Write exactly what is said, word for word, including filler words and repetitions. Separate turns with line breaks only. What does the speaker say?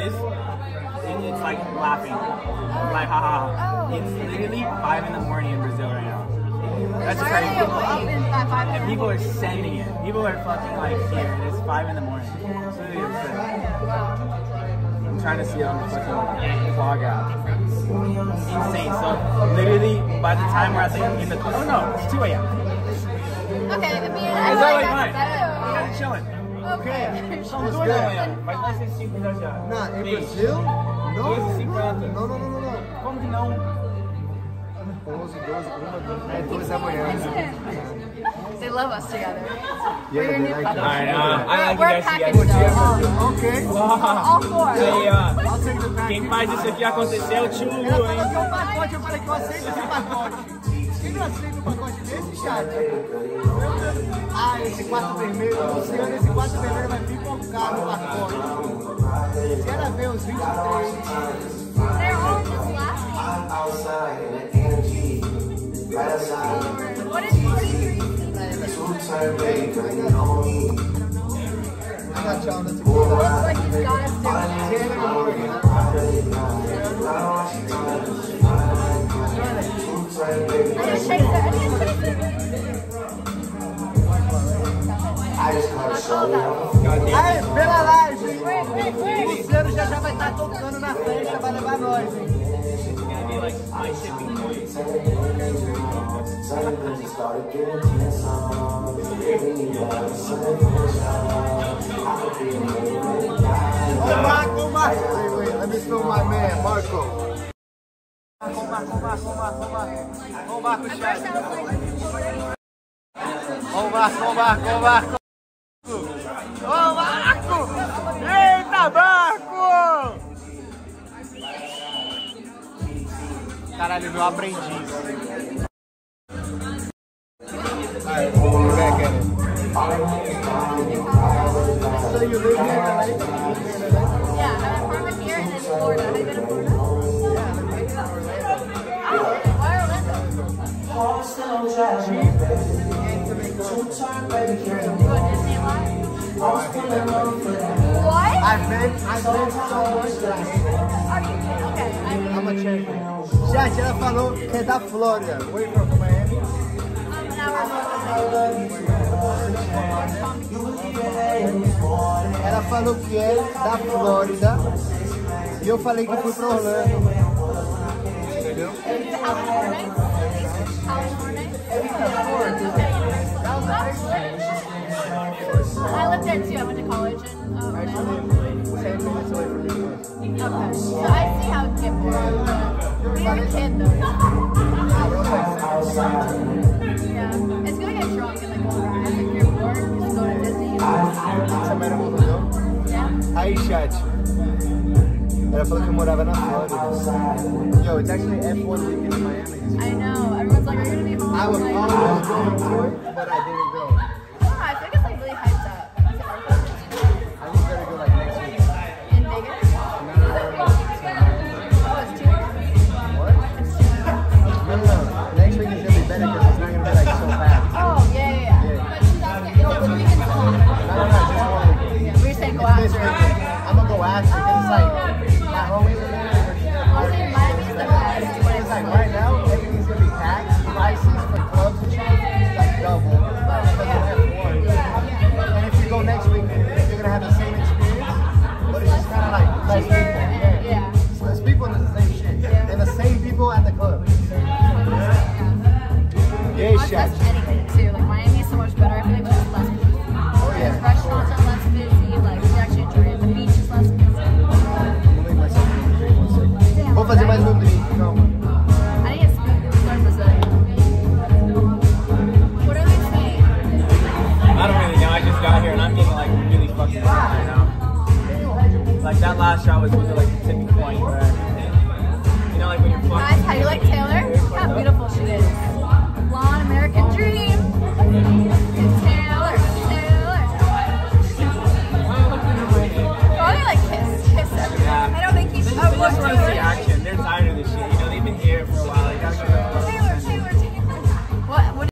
this, it, it's like laughing. Like, haha. Ha. It's literally five in the morning in Brazil right now. That's
Why
crazy.
are you up in at five
And people are sending it. People are fucking like here. And it's five in the morning. It's really absurd. I'm trying to see it on the fucking vlog app. Insane. So literally, by the time we're at the in the oh no, it's two A M
Okay, I mean, I
It's
like
always
that
fine.
better.
I'm chilling.
Okay.
Estamos dois da manhã. Mas vai ser cinco já já.
Não, em Brasil? Não,
doze e cinquenta.
não, não, não, não, não.
Como que não?
onze, doze, uma, é duas da manhã.
They love us together.
Yeah,
We're your
they
new
like
couple.
us.
Alright, uh, I like
We're
you guys
packaged
together.
though.
Ok.
All four.
Aí, ó.
I'll take the package.
Quem faz isso aqui acontecer é o tio Lu,
Ela
hein?
falou que é um pacote, eu falei que eu aceito esse pacote. Quem não aceita um pacote desse, chat? Ah, esse quarto vermelho, Luciano, esse quarto vermelho vai pipocar no pacote. Se ela ver os vinte e três...
They're all just laughing. What is forty-three?
I got y'all the
Looks like he's got us doing
Aí, pela live, o Luciano já já vai estar tocando na festa, vai levar nós, hein? Ô Marco, Marco! Wait, wait, let me film my man, Marco. Marco, Marco, Marco, Marco, Marco. Ô Marco, chat. Ô Marco, ô Marco, ô Marco. Ô Marco! Eita, Marco! Caralho, meu aprendiz. Alright, we'll be back at it. So you live here in L A? You live here in L A?
Yeah, I have an apartment here and in Florida. Have you been in Florida?
Yeah, I live in Orlando.
Oh, why Orlando?
Cheap and to make good.
You go to Disney a lot?
Oh, I hate that place.
What?
I've been, I've been so much that I hate it.
Are you kidding? Okay. I,
I'm a champion. Chat, ela falou que é da Flórida. Where you from, Miami?
I'm an hour
Ela falou que é da Flórida e eu falei que fui pra Orlando. Entendeu?
How many more nights? How many more nights? I lived there too. I went to college in uh, Orlando.
ten minutes away from you.
Okay. So I see how it can get boring. But when you're a kid though. Yeah. It's gonna get drunk and like go around. If you're bored, just go to Disney.
Também não mudou?
Yeah.
Aí, chat. Ela falou que eu morava na Flórida. Yo, it's actually F one weekend in Miami.
I know. Everyone's like, are you gonna be home?
I was
like,
almost going to it, but I didn't go.
Oh, I think it's like really hyped up.
I just gotta go like next week.
In Vegas? Oh, it's two weeks.
What? No, no, no. Next week is gonna be better because it's not gonna be like so fast.
Oh, yeah, yeah, yeah.
Yeah.
But two thousand, you know, the weekend's long.
No, no, no, just one weekend.
Yeah, we're just saying go
This
after.
weekend. I'm gonna go after because it's like my homies are there.
Honestly, Miami's the best when
It's
it's
like
like,
right now, everything's gonna be packed. Prices for clubs and shit is like double because of F one. And if you go next week, you're gonna have the same experience, but it's just kind of like less
cheaper
people.
and,
Yeah.
yeah.
So there's people and it's the same shit. And the same people at the club. Yeah,
Honestly,
shit.
that's anything too. Like Miami is so much better. I feel like there's less busy.
Oh
The
yeah.
restaurants are less busy. Like we actually enjoy it. The beach is less busy.
Vou make myself a drink one second. Vou fazer mais um drink, calma.
I need to speak. Start this up. What are we saying?
I don't really know. I just got here and I'm getting like really fucking hot right now. Like that last shot was really like the tipping point where, you know, like when you're
Guys,
fucking.
how you like Taylor?